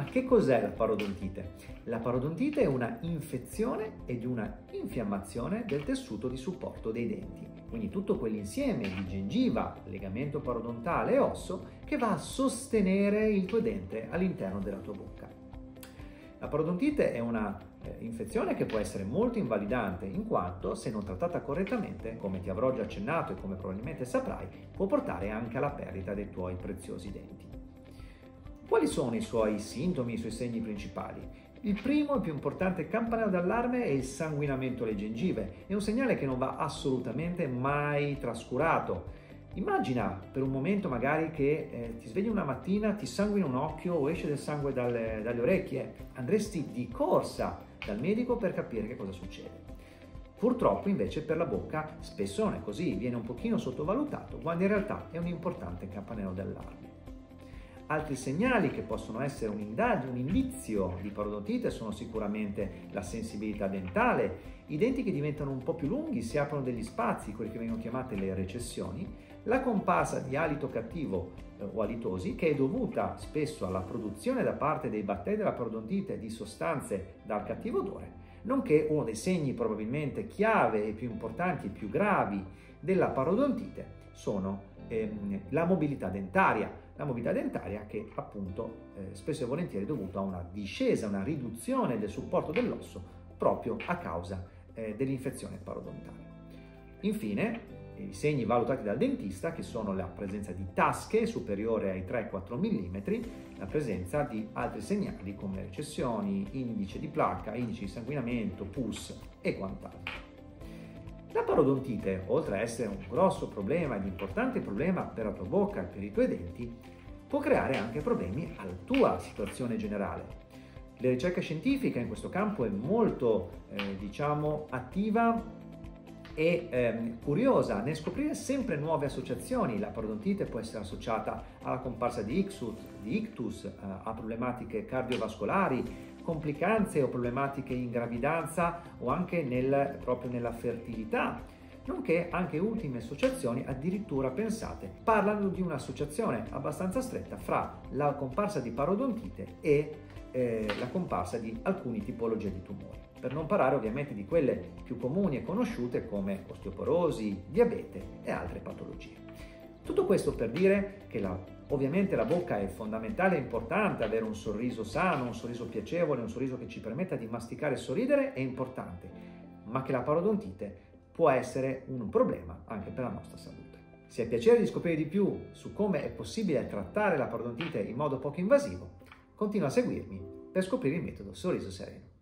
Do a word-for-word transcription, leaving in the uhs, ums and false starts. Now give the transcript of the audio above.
Ma che cos'è la parodontite? La parodontite è una infezione ed una infiammazione del tessuto di supporto dei denti, quindi tutto quell'insieme di gengiva, legamento parodontale e osso che va a sostenere il tuo dente all'interno della tua bocca. La parodontite è una eh, infezione che può essere molto invalidante in quanto, se non trattata correttamente, come ti avrò già accennato e come probabilmente saprai, può portare anche alla perdita dei tuoi preziosi denti. Quali sono i suoi sintomi, i suoi segni principali? Il primo e più importante campanello d'allarme è il sanguinamento alle gengive. È un segnale che non va assolutamente mai trascurato. Immagina per un momento magari che eh, ti svegli una mattina, ti sanguina un occhio o esce del sangue dalle, dalle orecchie. Andresti di corsa dal medico per capire che cosa succede. Purtroppo invece per la bocca spesso non è così, viene un pochino sottovalutato, quando in realtà è un importante campanello d'allarme. Altri segnali che possono essere un, indagio, un indizio di parodontite sono sicuramente la sensibilità dentale, i denti che diventano un po' più lunghi, si aprono degli spazi, quelli che vengono chiamate le recessioni, la comparsa di alito cattivo eh, o alitosi, che è dovuta spesso alla produzione da parte dei batteri della parodontite di sostanze dal cattivo odore, nonché uno dei segni probabilmente chiave e più importanti e più gravi della parodontite sono ehm, la mobilità dentaria. La mobilità dentaria che appunto eh, spesso e volentieri è dovuta a una discesa, una riduzione del supporto dell'osso proprio a causa eh, dell'infezione parodontale. Infine, i segni valutati dal dentista, che sono la presenza di tasche superiore ai tre quattro millimetri, la presenza di altri segnali come recessioni, indice di placca, indice di sanguinamento, pus e quant'altro. La parodontite, oltre a essere un grosso problema ed importante problema per la tua bocca e per i tuoi denti, può creare anche problemi alla tua situazione generale. La ricerca scientifica in questo campo è molto, eh, diciamo, attiva e eh, curiosa nel scoprire sempre nuove associazioni. La parodontite può essere associata alla comparsa di ictus, di ictus eh, a problematiche cardiovascolari, complicanze o problematiche in gravidanza o anche nel, proprio nella fertilità, nonché anche ultime associazioni addirittura pensate parlano di un'associazione abbastanza stretta fra la comparsa di parodontite e eh, la comparsa di alcune tipologie di tumori, per non parlare ovviamente di quelle più comuni e conosciute come osteoporosi, diabete e altre patologie. Tutto questo per dire che la, ovviamente la bocca è fondamentale e importante, avere un sorriso sano, un sorriso piacevole, un sorriso che ci permetta di masticare e sorridere è importante, ma che la parodontite può essere un problema anche per la nostra salute. Se hai piacere di scoprire di più su come è possibile trattare la parodontite in modo poco invasivo, continua a seguirmi per scoprire il metodo Sorriso Sereno.